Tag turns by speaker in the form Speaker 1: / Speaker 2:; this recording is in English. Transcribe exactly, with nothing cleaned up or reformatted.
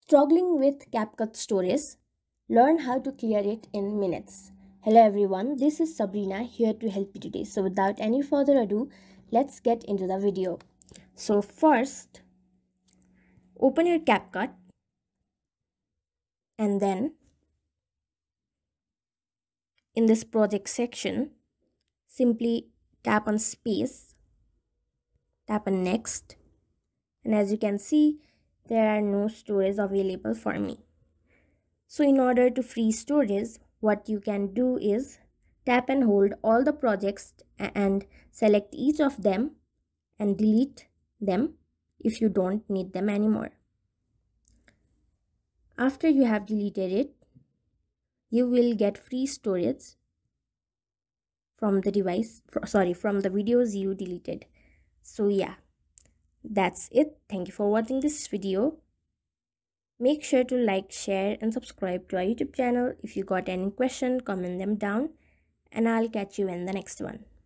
Speaker 1: Struggling with CapCut storage? Learn how to clear it in minutes. Hello everyone, this is Sabrina here to help you today. So without any further ado, let's get into the video. So first, open your CapCut and then in this project section, simply tap on space, tap on next, and as you can see, there are no storage available for me. So in order to free storage, what you can do is tap and hold all the projects and select each of them and delete them if you don't need them anymore. After you have deleted it, you will get free storage from the device, sorry, from the videos you deleted. So yeah, that's it. Thank you for watching this video. Make sure to like, share and subscribe to our YouTube channel. If you got any question, comment them down and I'll catch you in the next one.